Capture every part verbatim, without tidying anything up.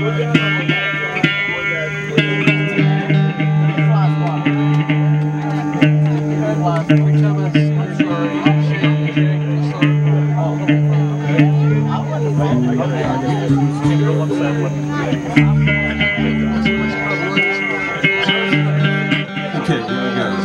Okay, here we go.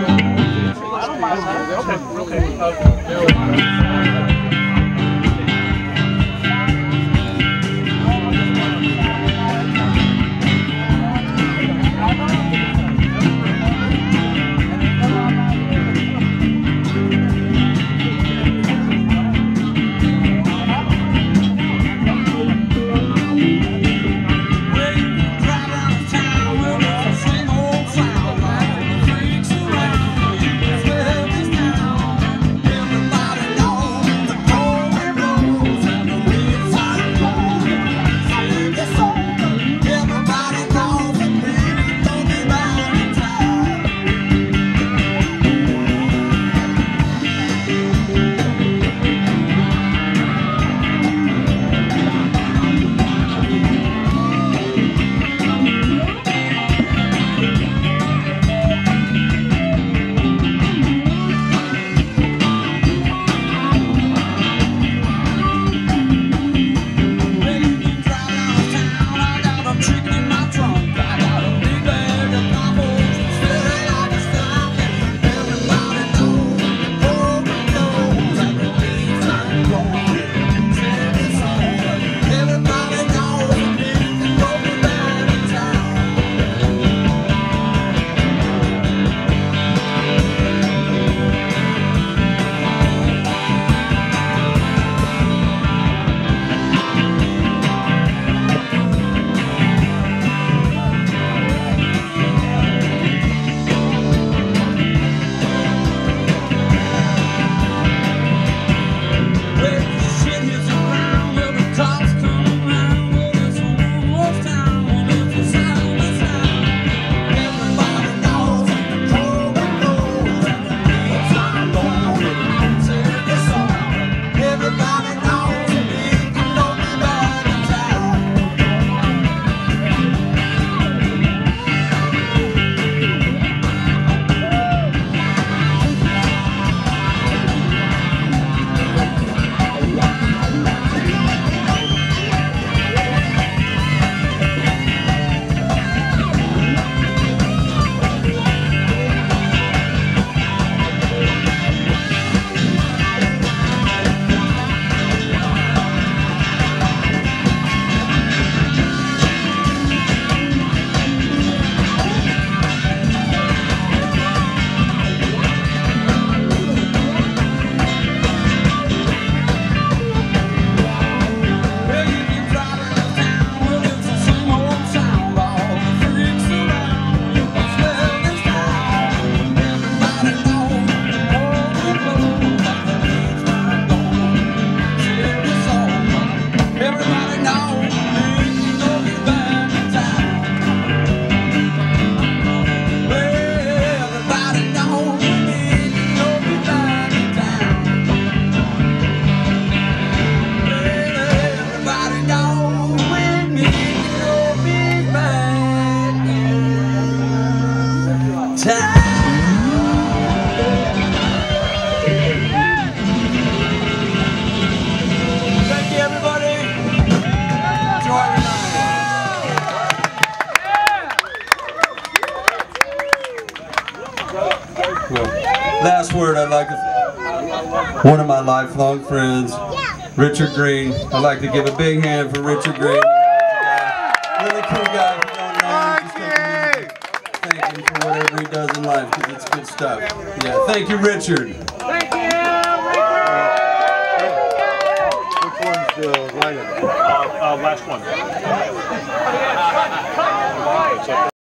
Last word, I'd like to, one of my lifelong friends, Richard Green. I'd like to give a big hand for Richard Green. Really cool guy. Thank him for whatever he does in life, because it's good stuff. Yeah, thank you, Richard. Thank you, Richard. Which one's the lineup? Uh, uh, last one.